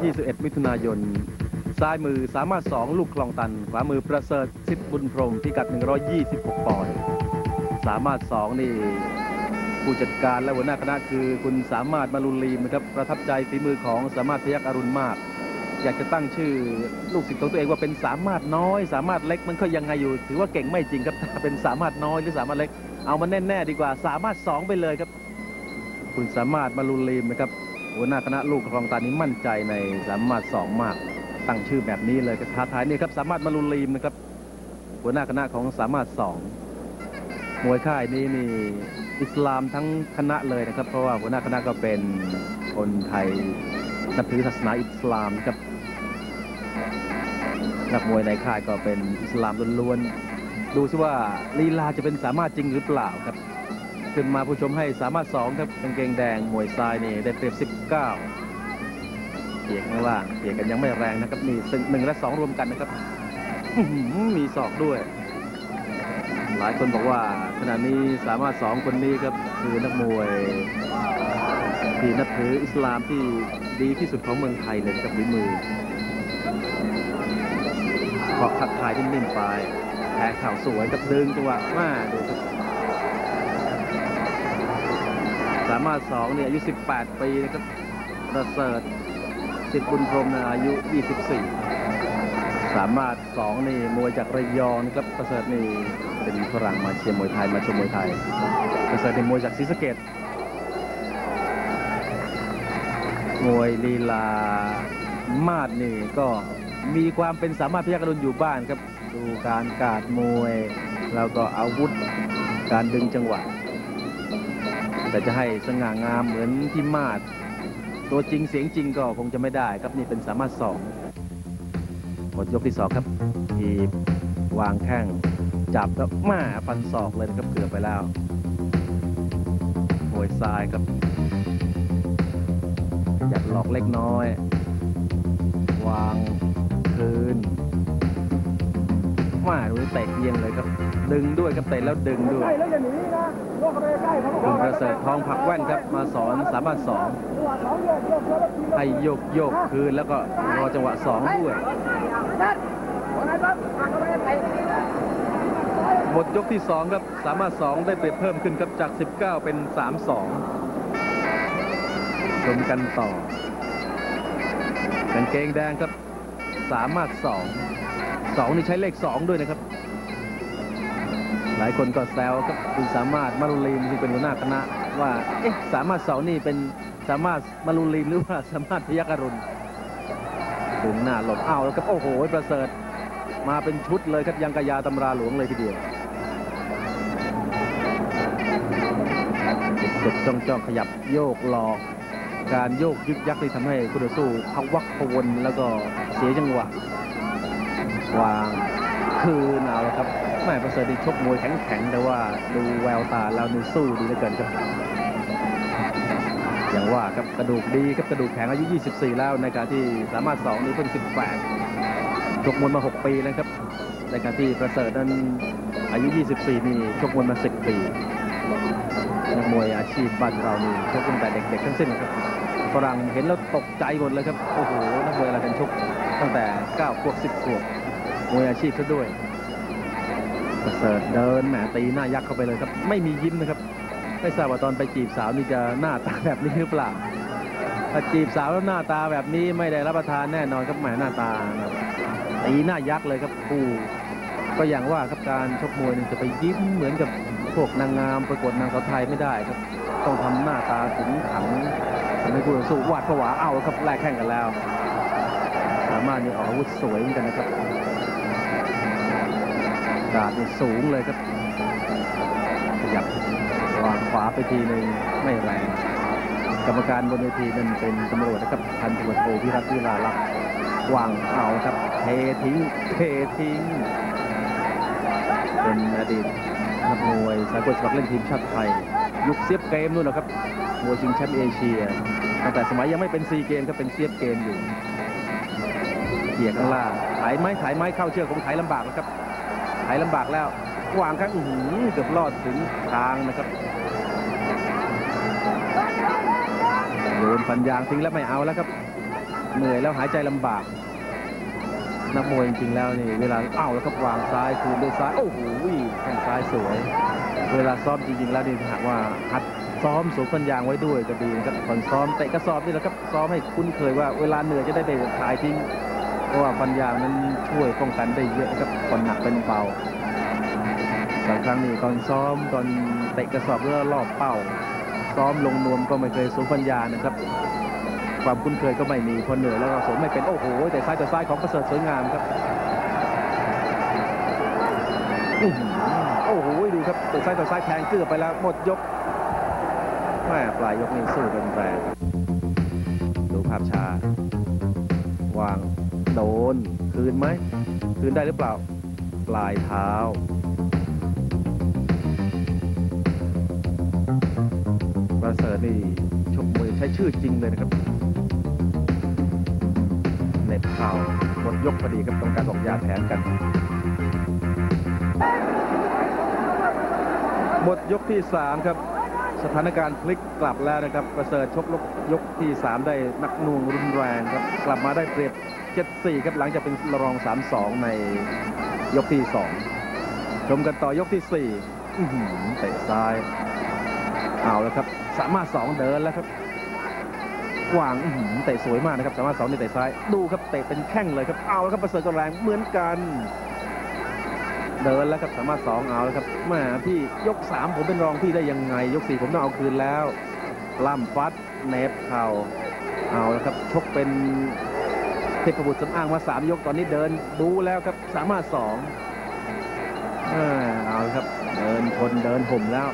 21 มิถุนายนซ้ายมือสามารถ2ลูกคลองตันขวามือประเสริฐสิทธิ์บุญพรหมพิกัด126 ปอนด์สามารถ2นี่ผู้จัดการและหัวหน้าคณะคือคุณสามารถมารุลีมนะครับประทับใจฝีมือของสามารถพยัคฆ์อรุณมากอยากจะตั้งชื่อลูกศิษย์ของตัวเองว่าเป็นสามารถน้อยสามารถเล็กมันก็ยังไงอยู่ถือว่าเก่งไม่จริงครับถ้าเป็นสามารถน้อยหรือสามารถเล็กเอามันแน่ๆดีกว่าสามารถ2ไปเลยครับคุณสามารถมารุลีมนะครับหัวหน้าคณะลูกคลองตันนี้มั่นใจในสามารถ2มากตั้งชื่อแบบนี้เลยท้าทายนี่ครับสามารถมารุลีมนะครับหัวหน้าคณะของสามารถ2มวยค่ายนี้นี่อิสลามทั้งคณะเลยนะครับเพราะว่าหัวหน้าคณะก็เป็นคนไทยนับถือศาสนาอิสลามครับนักมวยในค่ายก็เป็นอิสลามล้วนๆดูซิว่าลีลาจะเป็นสามารถจริงหรือเปล่าครับขึ้นมาผู้ชมให้สามารถ2ครับกางเกงแดงมวยทรายนี่ได้เปรียบ19เปียกข้างล่างเปียกกันยังไม่แรงนะครับนี่1 และ 2รวมกันนะครับมีศอกด้วยหลายคนบอกว่าขณะนี้สามารถ2คนนี้ครับคือนักมวยที่นับถืออิสลามที่ดีที่สุดของเมืองไทยเลยกับฝีมือขอขัดทายนิ่มๆไปแพ้เข่าสวยกับดึงจังหวะมาดูครับสามารถ2เนี่ยอายุ18 ปีนะครับประเสริฐสิทธิ์บุญพรหมอายุ24สามารถ2นี่มวยจากระยองนะครับประเสริฐนี่เป็นฝรั่งมาเชียร์มวยไทยมาชมมวยไทยประเสริฐเป็นมวยจากศรีสะเกษมวยลีลามาดนี่ก็มีความเป็นสามารถพยัคฆ์อรุณอยู่บ้านครับดูการกาดมวยแล้วก็อาวุธการดึงจังหวะแต่จะให้สง่างามเหมือนที่มาดตัวจริงเสียงจริงก็คงจะไม่ได้ครับนี่เป็นสามารถ2หมดยกที่2ครับทีวางแข้งจับแล้วมาฟันศอกเลยครับเกือบไปแล้วมวยซ้ายครับอยากหลอกเล็กน้อยวางคืนมาดูเตะเอียงเลยครับดึงด้วยครับเตะแล้วดึงด้วยคุณประเสริฐทองผักแว่นครับมาสอนสามารถ2ให้โยกคืนแล้วก็รอจังหวะ2ด้วยหมดยกที่2ครับสามารถ2ได้เปรียบเพิ่มขึ้นครับจาก19เป็น32ชมกันต่อกางเกงแดงครับสามารถ2นี่ใช้เลข2ด้วยนะครับหลายคนก็แซวครับคุณสามารถมารุลีมที่เป็นหัวหน้าคณะว่าสามารถ2นี่เป็นสามารถมารุลีมหรือว่าสามารถพยัคฆ์อรุณถึงหน้าหลบเอาแล้วครับโอ้โหประเสริฐมาเป็นชุดเลยครับยังกะยาตำราหลวงเลยทีเดียวกดจ้องขยับโยกหลอกการโยกยึกยักที่ทำให้คู่ต่อสู้พวักพวนแล้วก็เสียจังหวะวางคืนเอาแล้วครับแม่ประเสริฐชกมวยแข็งแต่ว่าดูแววตาแล้วนี่สู้ดีเหลือเกินครับอย่างว่าครับกระดูกดีครับกระดูกแข็งอายุ24แล้วในการที่สามารถ2นี่เพิ่ง18ชกมวยมา6 ปีแล้วครับในการที่ประเสริฐนั้นอายุ24นี่ชกมวยมา10 ปีนักมวยอาชีพบ้านเรานี่ชกตั้งแต่เด็กๆทั้งสิ้นครับฝรั่งเห็นแล้วตกใจหมดเลยครับโอ้โหนักมวยอะไรกันชกตั้งแต่9 ขวบ10 ขวบมวยอาชีพซะด้วยประเสริฐเดินแหมตีหน้ายักษ์เข้าไปเลยครับไม่มียิ้มนะครับไม่ทราบว่าตอนไปจีบสาวนี่จะหน้าตาแบบนี้หรือเปล่าถ้าจีบสาวแล้วหน้าตาแบบนี้ไม่ได้รับประทานแน่นอนครับแหมหน้าตาตีหน้ายักษ์เลยครับคู่ก็อย่างว่าครับการชกมวยนี่จะไปยิ้มเหมือนกับพวกนางงามประกวดนางสาวไทยไม่ได้ครับต้องทำหน้าตาขึงขังทำให้คู่ต่อสู้หวาดผวาเอาครับแลกแข่งกันแล้วสามารถนี่ออกอาวุธสวยเหมือนกันนะครับกาดนี่สูงเลยครับขยับวางขวาไปทีหนึ่งไม่แรงกรรมการบนเวทีนั้นเป็นตำรวจนะครับพันตำรวจโทพิรัตน์วิลาลักษณ์วางเอาครับเททิ้งเป็นอดีตนักมวยสากลสมัครเล่นทีมชาติไทยยุคเซียบเกมนู่นนะครับมวยชิงแชมป์เอเชียตั้งแต่สมัยยังไม่เป็นซีเกมก็เป็นเซียบเกมอยู่เกี่ยข้างล่างถ่ายไม้เข้าเชือกของถ่ายลำบากนะครับถ่ายลำบากแล้ววางข้างเกือบลอดถึงทางนะครับโดนฟันยางทิ้งแล้วไม่เอาแล้วครับเหนื่อยแล้วหายใจลำบากนักมวยจริงๆแล้วนี่เวลาแล้วก็วางซ้ายคืนด้วยซ้ายโอ้โหแข้งซ้ายสวยเวลาซ้อมจริงๆแล้วนี่หากว่าหัดซ้อมสูบฟันยางไว้ด้วยก็ดีนะครับก่อนซ้อมเตะกระสอบนี่แหละครับซ้อมให้คุ้นเคยว่าเวลาเหนื่อยจะได้ไปขายทิ้งเพราะว่าฟันยางนั้นช่วยป้องกันได้เยอะครับก่อนหนักเป็นเบาบางครั้งนี่ตอนซ้อมตอนเตะกระสอบแล้วรอบเป้าซ้อมลงนวมก็ไม่เคยสูบฟันยางนะครับความคุ้นเคยก็ไม่มีพอเหนื่อยแล้วก็สวมไม่เป็นโอ้โหแต่ซ้ายของประเสริฐสวยงามครับโอ้โหดูครับแต่ซ้ายแทงเกือบไปแล้วหมดยกแม่ปลายยกนี้สู้กันแรงดูภาพช้าวางโดนคืนไหมคืนได้หรือเปล่าปลายเท้าประเสริฐนี่ชกมวยใช้ชื่อจริงเลยนะครับเน็บเข่าหมดยกพอดีครับต้องการบอกยาแผนกันหมดยกที่3ครับสถานการณ์พลิกกลับแล้วนะครับประเสริฐชกยกที่3ได้หนักหน่วงรุนแรงครับกลับมาได้เปรียบ 7-4 ครับหลังจากเป็นรอง 3-2 ในยกที่2ชมกันต่อยกที่4เตะซ้ายเอาแล้วครับสามารถ2เดินแล้วครับวางเตะสวยมากนะครับสามารถ2นี่เตะซ้ายดูครับเตะเป็นแข้งเลยครับเอาแล้วครับประเสริฐก็แรงเหมือนกันเดินแล้วครับสามารถ2เอาแล้วครับแม่พี่ยก3ผมเป็นรองพี่ได้ยังไงยก4ผมต้องเอาคืนแล้วล่ำฟัดเนบเข่าเอาแล้วครับชกเป็นเทพบุตรสำอางมา3ยกตอนนี้เดินดูแล้วครับสามารถ2เอาแล้วครับเดินชนเดินห่มแล้ว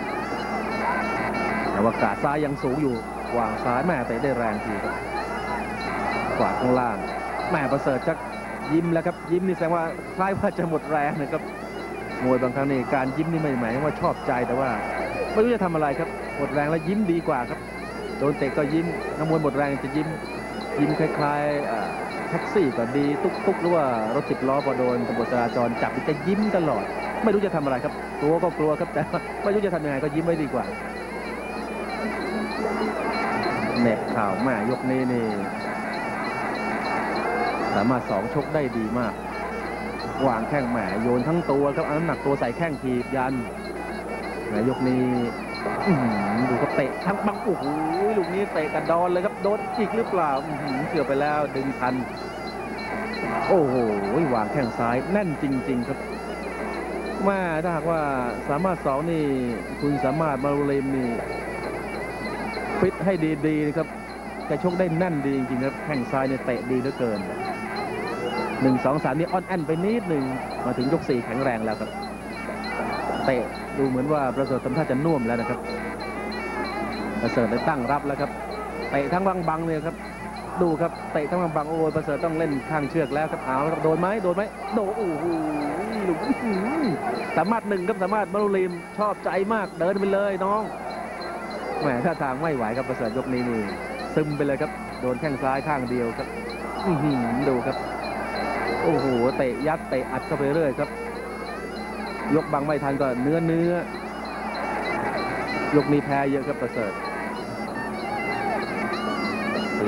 แต่ว่ากาดซ้ายยังสูงอยู่วางซ้ายแม่เตะได้แรงทีครับขวาข้างล่างแม่ประเสริฐจะยิ้มแล้วครับยิ้มนี่แสดงว่าคล้ายว่าจะหมดแรงนะครับมวยบางครั้งนี่การยิ้มนี่ไม่หมายว่าชอบใจแต่ว่าไม่รู้จะทำอะไรครับหมดแรงแล้วยิ้มดีกว่าครับโดนเตะก็ยิ้มนักมวยหมดแรงจะยิ้มคล้ายๆแท็กซี่ก็ดีตุ๊กหรือว่ารถ10 ล้อพอโดนตำรวจจราจรจับจะยิ้มตลอดไม่รู้จะทำอะไรครับกลัวก็กลัวครับแต่ไม่รู้จะทำยังไงก็ยิ้มไว้ดีกว่าเน็บข่าวแม่ยกนี้นี่สามารถ2ชกได้ดีมากวางแข้งแหมโยนทั้งตัวครับเอาน้ำหนักตัวใส่แข้งทีบยันแหมยกนี้ดูเขาเตะทั้งบังโอ้โหลูกนี้เตะกระดอนเลยครับโดนอีกหรือเปล่าเกือบไปแล้วดึงทันโอ้โหวางแข้งซ้ายแน่นจริงๆครับมาถ้าหากว่าสามารถ2นี่คุณสามารถมารุเลมนี่ฟิตให้ดีๆนะครับแกชกได้แน่นดีจริงๆครับแข้งซ้ายเนี่ยเตะดีเหลือเกิน1 2 3นี่อ่อนแอนไปนิดหนึ่งมาถึงยก4แข็งแรงแล้วครับเตะดูเหมือนว่าประเสริฐทำท่าจะน่วมแล้วนะครับประเสริฐได้ตั้งรับแล้วครับเตะทั้งบังเนี่ยครับดูครับเตะทั้งบังโอ้ประเสริฐต้องเล่นข้างเชือกแล้วครับเอาแล้วครับโดนไหมโดนโอ้โหลูกสามารถ1ครับสามารถมารุลีมชอบใจมากเดินไปเลยน้องแหมท่าทางไม่ไหวครับประเสริฐยกนี้นี่ซึมไปเลยครับโดนแข้งซ้ายข้างเดียวครับดูครับโอ้โหเตะยัดเตะอัดเข้าไปเรื่อยครับยกบังไม่ทันก็เนื้อยกนี้แพ้เยอะครับประเสริฐข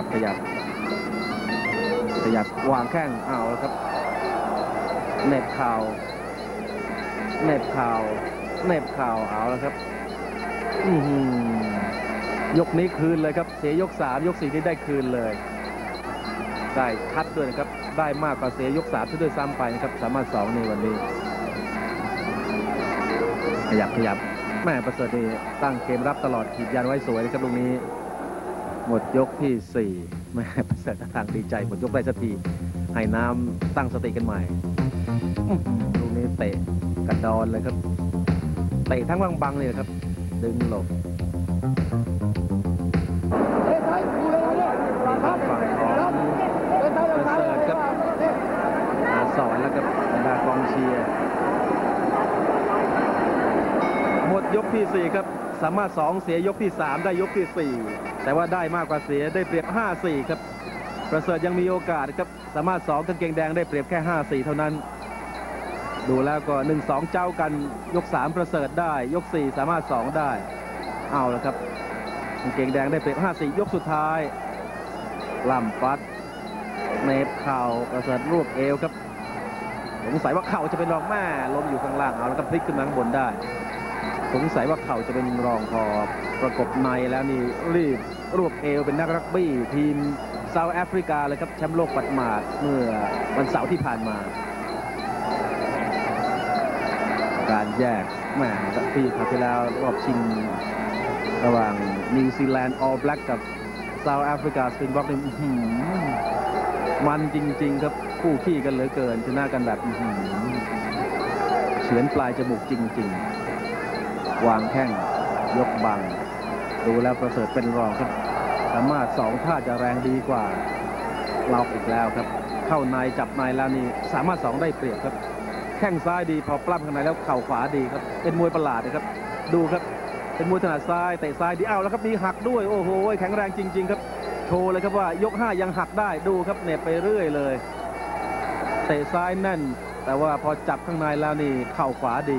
ยับวางแข้งเอาแล้วครับเน็บเข่าเอาแล้วครับยกนี้คืนเลยครับเสียยก3ยก4นี่ได้คืนเลยได้คัดด้วยนะครับได้มากกว่าเสียยก3ที่ด้วยซ้ำไปนะครับสามารถ2ในวันนี้ขยับแม่ประเสริฐนี่ตั้งเกมรับตลอดขีดยันไว้สวยนะครับตรงนี้หมดยกที่4แม่ประเสริฐทางดีใจหมดยกได้สักทีให้น้ำตั้งสติกันใหม่ตรงนี้เตะกระดอนเลยครับเตะทั้งบังเลยครับดึงหลบฝั่งของประเสริฐครับสอนแล้วครับบรรดากองเชียร์หมดยกที่4ครับสามารถ2เสียยกที่3ได้ยกที่4แต่ว่าได้มากกว่าเสียได้เปรียบ 5-4 ครับประเสริฐยังมีโอกาสครับสามารถ2กางเกงแดงได้เปรียบแค่ 5-4 เท่านั้นดูแล้วก็ 1-2 เจ้ากันยก3ประเสริฐได้ยก4สามารถ2ได้เอาแล้วครับกางเกงแดงได้เปรียบ 5-4 ยกสุดท้ายล่ำฟัดเนบเข่าประเสริฐรวบเอวครับสงสัยว่าเข่าจะเป็นรองแม่ล้มอยู่ข้างล่างเอาแล้วก็พลิกขึ้นมาข้างบนได้สงสัยว่าเข่าจะเป็นรองพอประกบในแล้วนี่รีบรวบเอวเป็นนักรักบี้ทีมเซาท์แอฟริกาเลยครับแชมป์โลกปัดหมาดเมื่อวันเสาร์ที่ผ่านมาการแยกแม่ปีคราวที่แล้วรอบชิงระหว่างนิวซีแลนด์ออลแบล็กกับเซาท์แอฟริกาสปริงบ็อกนี่มันจริงๆครับคู่ขี้กันเหลือเกินชนะกันแบบเฉือนปลายจมูกจริงๆวางแข้งยกบังดูแล้วประเสริฐเป็นรองครับสามารถ2ท่าจะแรงดีกว่าเราอีกแล้วครับเข้าในจับในแล้วนี่สามารถ2ได้เปรียบครับแข้งซ้ายดีพอปล้ำข้างในแล้วเข่าขวาดีครับเป็นมวยประหลาดนะครับดูครับเป็นมวยถนัดซ้ายเตะซ้ายดีเอาแล้วครับมีหักด้วยโอ้โหแข็งแรงจริงๆครับโชว์เลยครับว่ายก5ยังหักได้ดูครับเน็บไปเรื่อยเลยเตะซ้ายแน่นแต่ว่าพอจับข้างในแล้วนี่เข่าขวาดี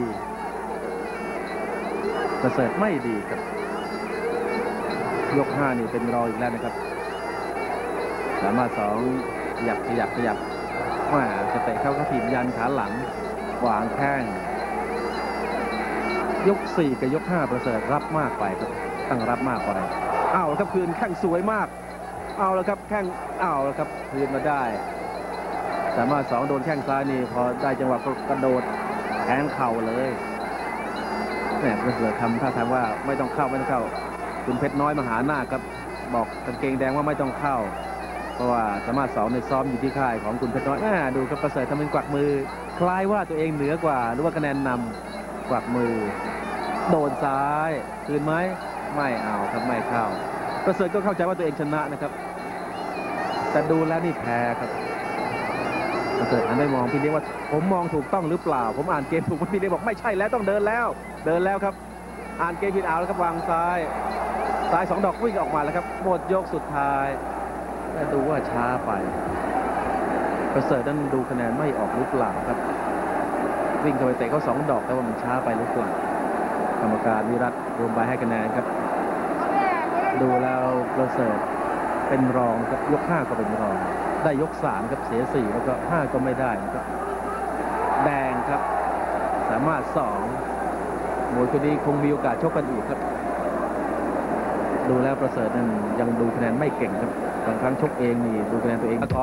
ประเสริฐไม่ดีครับยก5นี่เป็นรองอีกแล้วนะครับสามารถ2ขยับว่าจะเตะเข้าถีบยันขาหลังวางแข้งยก4กับยก5ประเสริฐรับมากไปครับตั้งรับมากไปเอาแล้วครับคืนแข้งสวยมากเอาแล้วครับแข้งเอาแล้วครับคืนมาได้สามารถ2โดนแข้งซ้ายนี่พอได้จังหวะกระโดดแทงเข่าเลยแหมประเสริฐทำท่าทางว่าไม่ต้องเข้าคุณเพชรน้อยมหานาคครับบอกกางเกงแดงว่าไม่ต้องเข้าเพราะว่าสามารถ2ในซ้อมอยู่ที่ค่ายของคุณเพชรน้อยดูครับประเสริฐทำเป็นกวักมือคล้ายว่าตัวเองเหนือกว่าหรือว่าคะแนนนำกวักมือโดนซ้ายคืนไหมไม่เอาครับไม่เข้าประเสริฐก็เข้าใจว่าตัวเองชนะนะครับแต่ดูแล้วนี่แพ้ครับประเสริฐหันไปมองพี่เลี้ยงว่าผมมองถูกต้องหรือเปล่าผมอ่านเกมถูกพี่เลี้ยงบอกไม่ใช่แล้วต้องเดินแล้วครับอ่านเกมผิดเอาแล้วครับวางซ้าย2ดอกวิ่งออกมาแล้วครับหมดยกสุดท้ายแต่ดูว่าช้าไปประเสริฐนั้นดูคะแนนไม่ออกหรือเปล่าครับวิ่งเข้าไปเตะเขา2ดอกแต่ว่ามันช้าไปหรือเปล่ากรรมการวิรัตรวมใบให้คะแนนครับดูแล้วประเสริฐเป็นรองครับยก5ก็เป็นรองได้ยก3ครับเสีย4แล้วก็5ก็ไม่ได้ครับแดงครับสามารถ2มวยคนนี้คงมีโอกาสชกกันอีกครับดูแล้วประเสริฐนั้นยังดูคะแนนไม่เก่งครับบางครั้งชกเองนี่ดูคะแนนตัวเอง